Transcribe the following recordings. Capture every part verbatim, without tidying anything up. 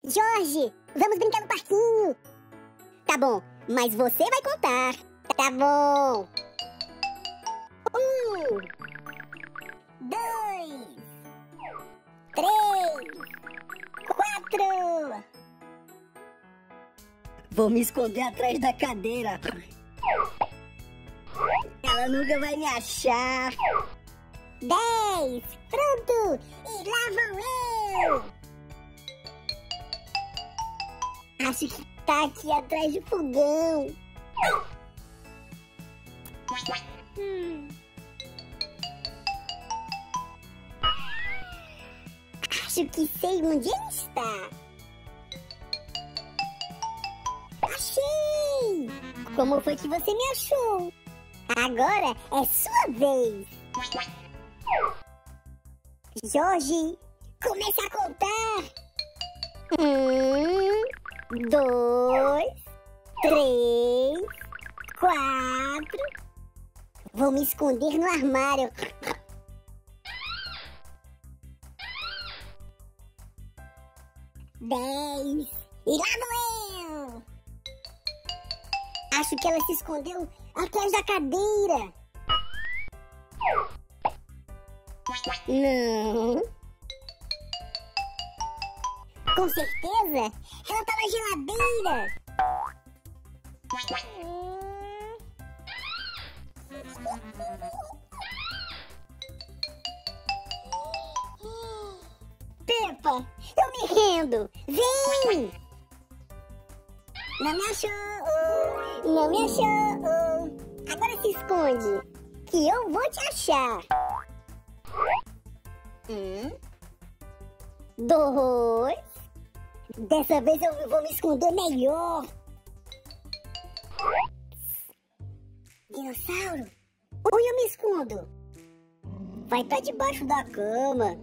Jorge, vamos brincar no parquinho. Tá bom, mas você vai contar. Tá bom. Um, dois, três, quatro. Vou me esconder atrás da cadeira. Ela nunca vai me achar. Dez. Pronto. E lá vou eu. Acho que tá aqui atrás do fogão. Hum. Acho que sei onde ele está. Achei! Como foi que você me achou? Agora é sua vez. Jorge, comece a contar. Um, dois, três, quatro. Vou me esconder no armário. Dez. E lá vou eu. Acho que ela se escondeu atrás da cadeira. Não. Com certeza, ela tá na geladeira. Peppa, eu me rendo. Vem! Não me achou. Não me achou. Agora se esconde, que eu vou te achar. Um, dois. Dessa vez eu vou me esconder melhor. Dinossauro, onde eu me escondo? Vai pra debaixo da cama.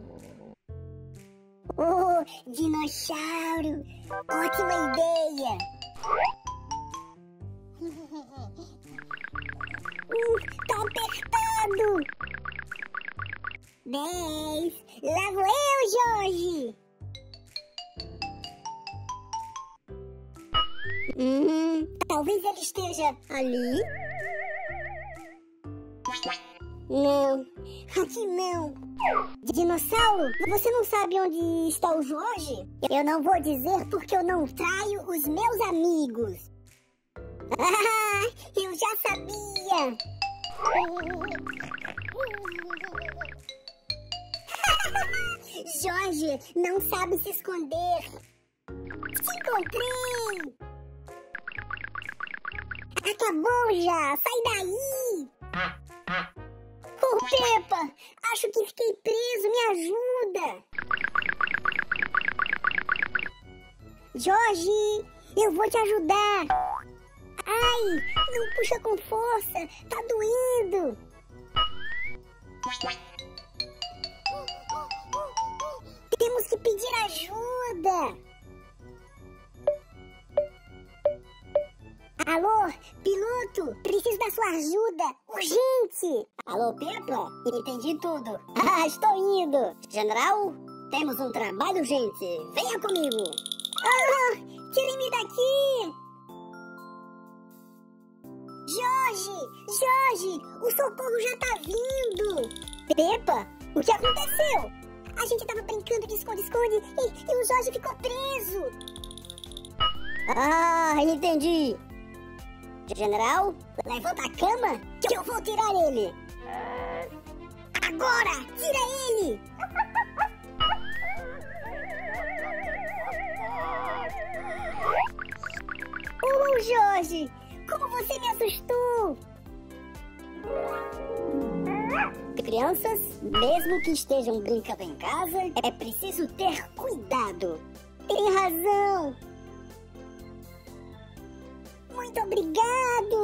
Oh, dinossauro, ótima ideia. Uh, tá apertado. Dez. Lá vou eu, Jorge. Hum, talvez ele esteja ali. Não, aqui não. Dinossauro, você não sabe onde está o Jorge? Eu não vou dizer porque eu não traio os meus amigos. Ah, eu já sabia. Jorge não sabe se esconder. Te encontrei. Acabou já, sai daí. Oh, Peppa, acho que fiquei preso, me ajuda. Jorge, eu vou te ajudar. Ai, não puxa com força, tá doendo. Temos que pedir ajuda. Alô, piloto, preciso da sua ajuda, urgente. Alô, Peppa? Entendi tudo. Ah, estou indo. General, temos um trabalho urgente. Venha comigo. Ah, tirem-me daqui. Jorge, Jorge, o socorro já tá vindo. Peppa, o que aconteceu? A gente tava brincando de esconde-esconde e, e o Jorge ficou preso. Ah, entendi. General, levanta a cama que eu vou tirar ele. Agora, tira ele. Oh, Jorge, como você me assustou. Crianças, mesmo que estejam brincando em casa, é preciso ter cuidado. Tem razão. Muito obrigado.